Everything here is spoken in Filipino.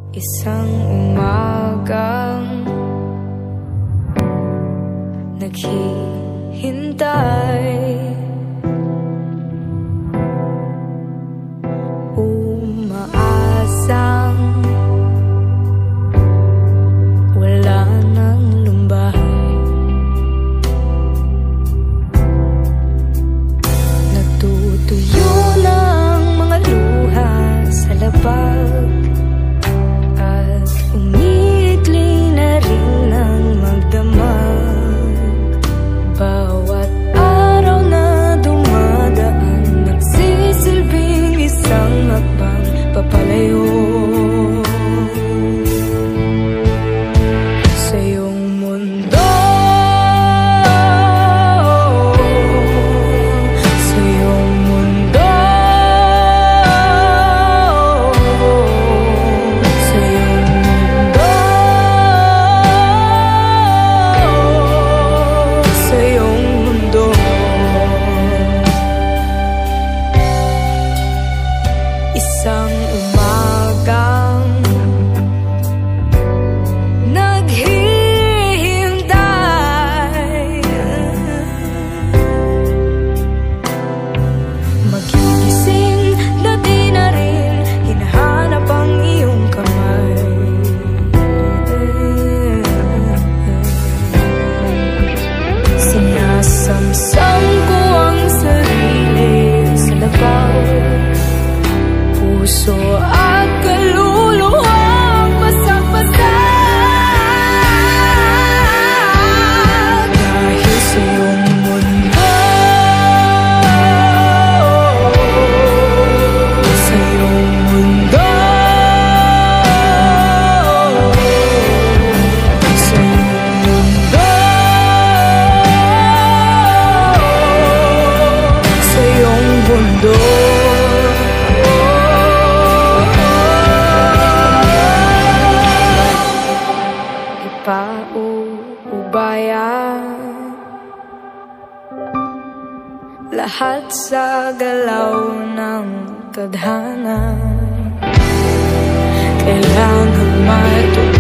Isang umagang naghihintay, umaasang wala nang lumbahay. Natutuyo ng mga luha sa labag at umiikli na rin ang magdamag. Bawat araw na dumadaan, nagsisilbing isang hakbang papalayo sa iyong mundo, sa iyong mundo, sa iyong mundo, sa iyong mundo. Isang umagang naghihintay, magigising na di na rin hinahanap ang iyong kamay. Sinasamsam ko ang sarili sa labag, puso at kaluluwang basag-basag. Dahil sa iyong mundo, sa iyong mundo, sa iyong mundo, sa iyong mundo. Paubaya lahat sa galaw ng tadhana, kailangan matutunan